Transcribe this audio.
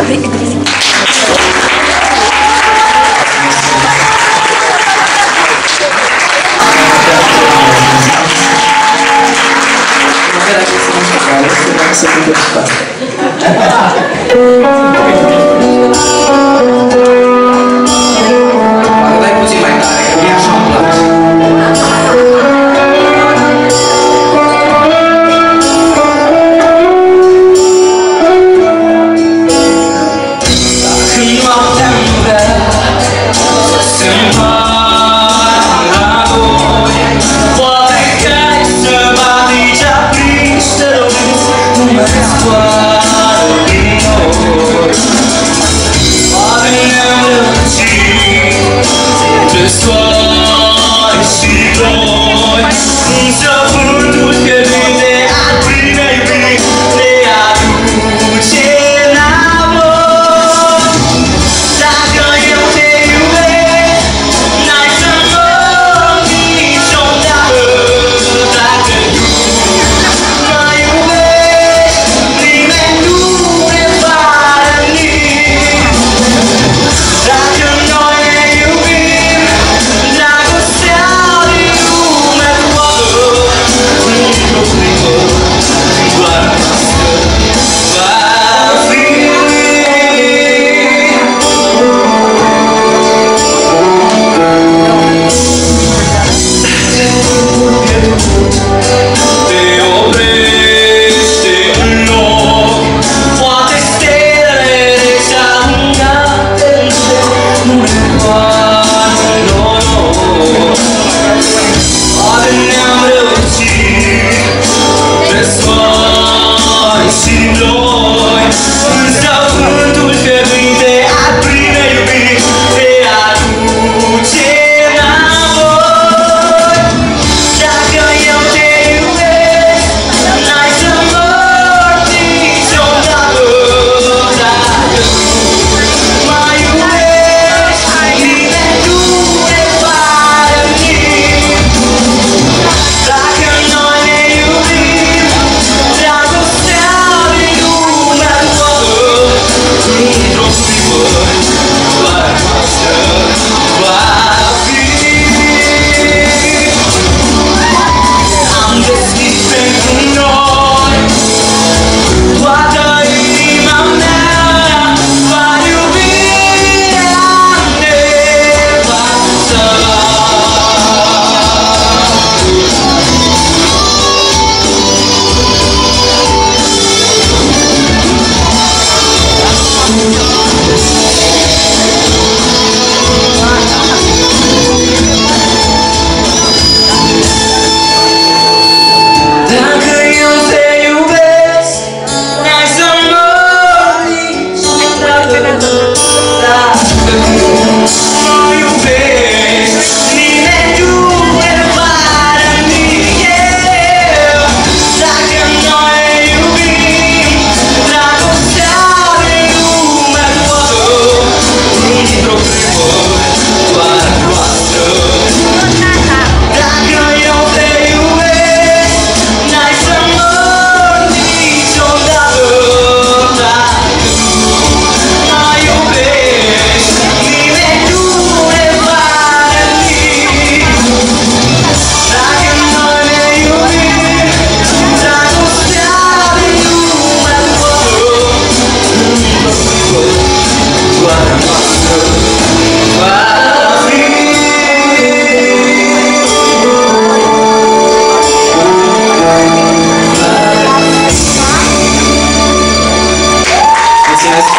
Să dai puțin mai tare, că mie așa îmi place. Dacă noaptea-mi vrea să-mi fac la voi, poate că ai să mă duci aprins să rămâns, nu mă războară din nori. Poate ne-am răcit de soare și ploi, însă vântul fierbinte al primei vii ne aduce înapoi. Dacă eu te iubesc, n-ai să mor niciodată. Dacă tu mă iubești, nimeni nu ne va răni. Dacă noi ne iubim, dragostea din lumea toată, într-o clipă doar noastră va fi. Te oprește în loc, poate stelele reci aruncate în cer nu ne poartă noroc. Poate ne-am răcit de soare și ploi, însă vântul fierbinte al primei iubiri te aduce înapoi. Dacă eu te iubesc, n-ai să mor niciodată. Dacă mă iubești, nimeni nu ne va răni. Dacă noi ne iubim, dragostea din lumea toată, într-o clipă doar noastră va fi. Am deschis pentru noi toată inima mea, va iubirea nevastă. Dacă eu te iubesc, n-ai să mor niciodată. Dacă nu mă iubești, nimeni nu ne va răni. Dacă noi ne iubim, dragostea din lumea toată, într-o clipă doar noastră. Dacă eu te iubesc, n-ai să mor niciodată. Dacă mă iubești, nimeni nu ne va răni. Dacă noi ne iubim, dragostea din lumea toată, într-o clipă doar noastră va fi. Mulțumesc!